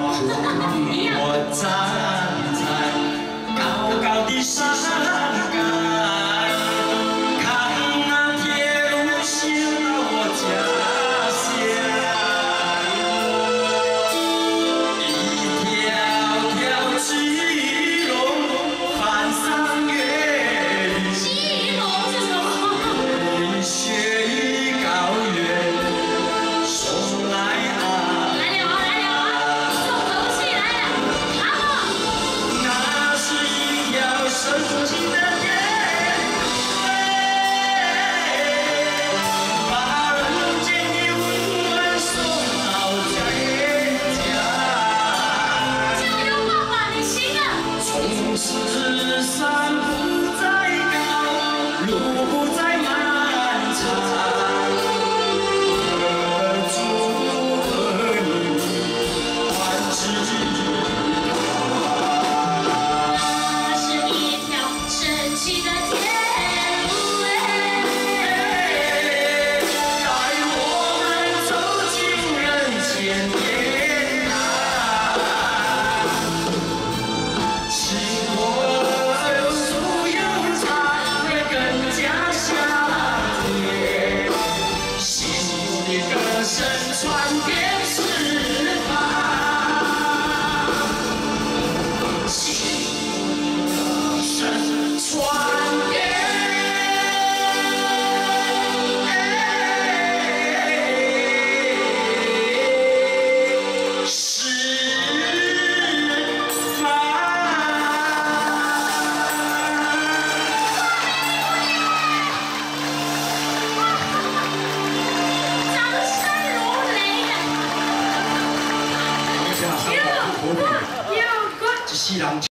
我站在高高的山岗，看那铁路行到我家乡，一条条巨龙翻山越岭， 基隆是什么？ 雪与高原送来啊。 来了啊，来了啊，重头戏来了，阿莫。 那是一条神奇的铁路，把人间的温暖送到天家。 加油，爸爸，你行啊！ 从此山不再高，路不再漫长，何处和你欢聚？ 那是一条神奇的铁路带我们走进人间天堂，经过有树有茶，会更加香甜。幸福的歌声传遍四方，幸福的歌声传遍。 掌声如雷啊！ 一世人